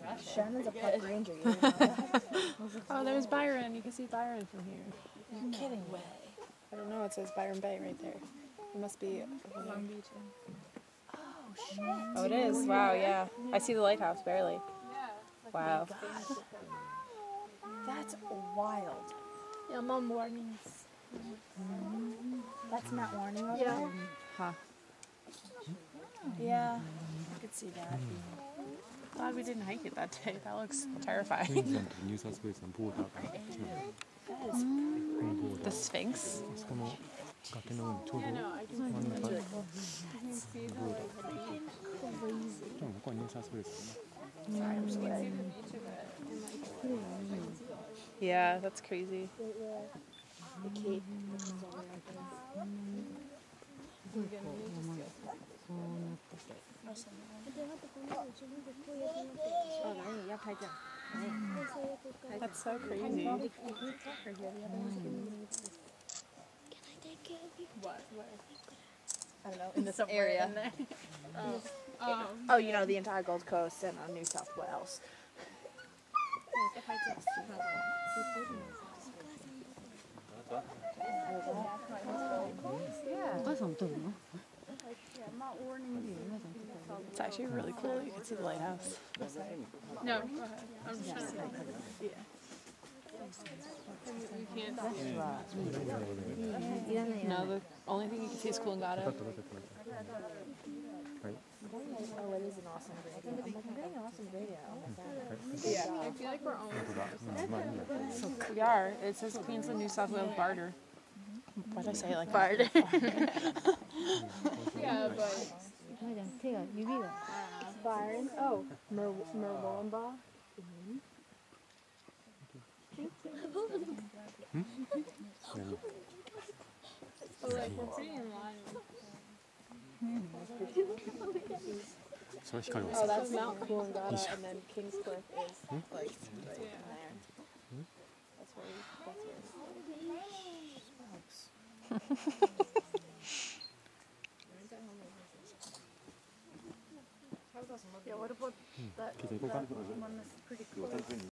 Shannon's a park ranger, you know that? Oh, there's Byron. You can see Byron from here. You're kidding me. I don't know. It says Byron Bay right there. It must be Long Beach. Oh, shit. Oh, it is. Wow, yeah. I see the lighthouse barely. Wow. That's wild. Yeah, mom warnings. That's not warning over Yeah. there? Huh. Yeah, I could see that. Glad we didn't hike it that day. That looks terrifying. That is The Sphinx. Yeah, that's crazy. the cape. That's so crazy. Can I take care of you? I don't know, in this area. Oh, you know, the entire Gold Coast and New South Wales. It's actually really cool. You can see the lighthouse. No, go ahead. I'm just trying to think. Yeah. You can't see. No, the only thing you can see is Coolangatta. Oh, it is an awesome radio. I'm like, I'm getting an awesome radio. Oh my god. Yeah. I feel like we're almost there. We are. It says Queensland, New South Wales, Barter. Why'd I say it like Barter. Yeah, but Byron. Oh, Merwamba. like we're pretty in line. Oh, that's Mount Coolangatta, and then Kingscliff is like right there. That's where Yeah, what about that one that's pretty cool?